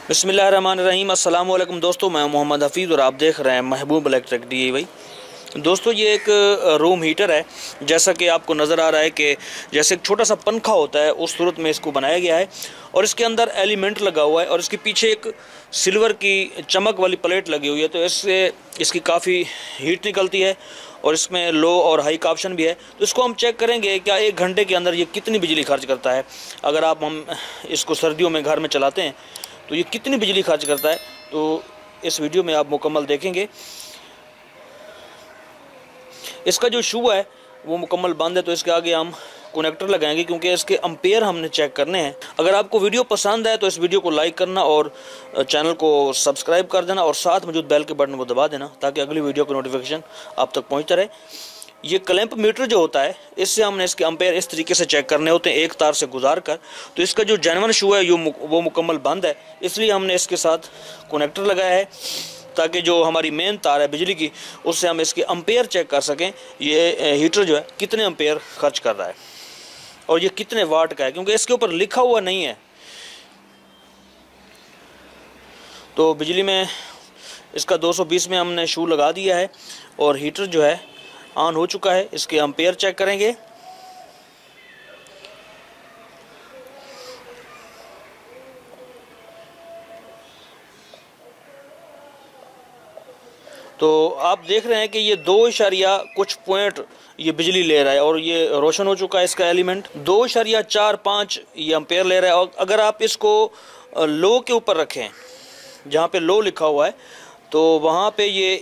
बिस्मिल्लाहिर्रहमानिर्रहीम। अस्सलाम वालेकुम दोस्तों, मैं मोहम्मद हफ़ीज़ और आप देख रहे हैं महबूब इलेक्ट्रिक DIY। दोस्तों, ये एक रूम हीटर है। जैसा कि आपको नज़र आ रहा है कि जैसे एक छोटा सा पंखा होता है उस सूरत में इसको बनाया गया है और इसके अंदर एलिमेंट लगा हुआ है और इसके पीछे एक सिल्वर की चमक वाली प्लेट लगी हुई है। तो इससे इसकी काफ़ी हीट निकलती है और इसमें लो और हाई का ऑप्शन भी है। तो इसको हम चेक करेंगे क्या 1 घंटे के अंदर ये कितनी बिजली खर्च करता है। अगर हम इसको सर्दियों में घर में चलाते हैं तो ये कितनी बिजली खर्च करता है, तो इस वीडियो में आप मुकम्मल देखेंगे। इसका जो शू है वो मुकम्मल बंद है, तो इसके आगे हम कनेक्टर लगाएंगे क्योंकि इसके एम्पेयर हमने चेक करने हैं। अगर आपको वीडियो पसंद आए तो इस वीडियो को लाइक करना और चैनल को सब्सक्राइब कर देना और साथ मौजूद बेल के बटन को दबा देना ताकि अगली वीडियो की नोटिफिकेशन आप तक पहुंचता रहे। ये क्लैंप मीटर जो होता है, इससे हमने इसके एम्पेयर इस तरीके से चेक करने होते हैं एक तार से गुजार कर। तो इसका जो जेन्युइन शू है वो मुकम्मल बंद है, इसलिए हमने इसके साथ कनेक्टर लगाया है ताकि जो हमारी मेन तार है बिजली की उससे हम इसके एम्पेयर चेक कर सकें ये हीटर जो है कितने एम्पेयर खर्च कर रहा है और ये कितने वाट का है, क्योंकि इसके ऊपर लिखा हुआ नहीं है। तो बिजली में इसका 220 में हमने शू लगा दिया है और हीटर जो है ऑन हो चुका है। इसके एम्पेयर चेक करेंगे। तो आप देख रहे हैं कि ये 2 कुछ पॉइंट ये बिजली ले रहा है और ये रोशन हो चुका है। इसका एलिमेंट 2.45 ये एम्पेयर ले रहा है। और अगर आप इसको लो के ऊपर रखें, जहाँ पे लो लिखा हुआ है, तो वहाँ पे ये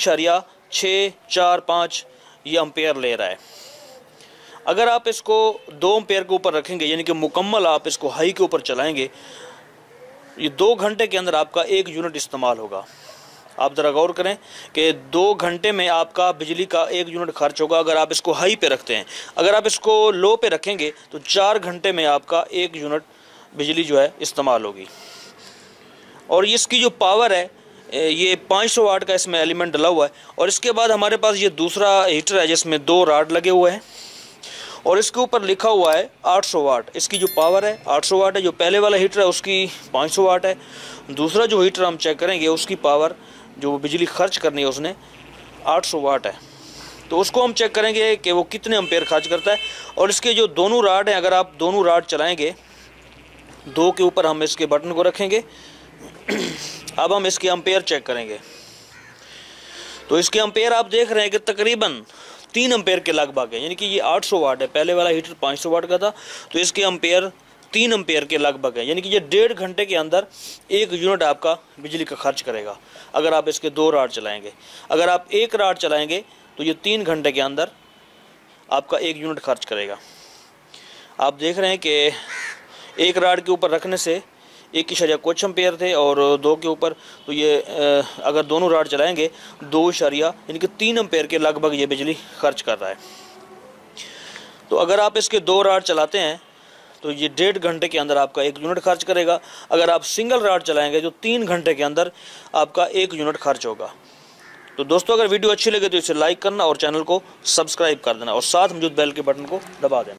1.645 ये एम्पेयर ले रहा है। अगर आप इसको 2 एम्पेयर के ऊपर रखेंगे, यानी कि मुकम्मल आप इसको हाई के ऊपर चलाएंगे, ये 2 घंटे के अंदर आपका 1 यूनिट इस्तेमाल होगा। आप ज़रा गौर करें कि 2 घंटे में आपका बिजली का 1 यूनिट खर्च होगा अगर आप इसको हाई पे रखते हैं। अगर आप इसको लो पे रखेंगे तो 4 घंटे में आपका 1 यूनिट बिजली जो है इस्तेमाल होगी। और इसकी जो पावर है ये 500 वाट का इसमें एलिमेंट डला हुआ है। और इसके बाद हमारे पास ये दूसरा हीटर है जिसमें 2 रॉड लगे हुए हैं और इसके ऊपर लिखा हुआ है 800 वाट। इसकी जो पावर है 800 वाट है। जो पहले वाला हीटर है उसकी 500 वाट है। दूसरा जो हीटर हम चेक करेंगे उसकी पावर जो बिजली खर्च करनी है उसने 800 वाट है। तो उसको हम चेक करेंगे कि वो कितने एम्पेयर खर्च करता है। और इसके जो दोनों रॉड हैं, अगर आप दोनों रॉड चलाएंगे, 2 के ऊपर हम इसके बटन को रखेंगे। अब हम इसके एम्पेयर चेक करेंगे। तो इसके एम्पेयर आप देख रहे हैं कि तकरीबन 3 एम्पेयर के लगभग है, यानी कि ये 800 वाट है। पहले वाला हीटर 500 वाट का था, तो इसके एम्पेयर 3 एम्पेयर के लगभग है, यानी कि ये 1.5 घंटे के अंदर 1 यूनिट आपका बिजली का खर्च करेगा अगर आप इसके 2 रॉड चलाएंगे। अगर आप 1 रॉड चलाएंगे तो ये 3 घंटे के अंदर आपका 1 यूनिट खर्च करेगा। आप देख रहे हैं कि 1 रॉड के ऊपर रखने से 1 कुछ एम्पेयर थे और 2 के ऊपर, तो ये अगर दोनों रॉड चलाएंगे 2 यानी कि 3 एम्पेयर के लगभग ये बिजली खर्च कर रहा है। तो अगर आप इसके 2 रॉड चलाते हैं तो ये 1.5 घंटे के अंदर आपका 1 यूनिट खर्च करेगा। अगर आप सिंगल रॉड चलाएंगे तो 3 घंटे के अंदर आपका 1 यूनिट खर्च होगा। तो दोस्तों, अगर वीडियो अच्छी लगे तो इसे लाइक करना और चैनल को सब्सक्राइब कर देना और साथ मौजूद बेल के बटन को दबा देना।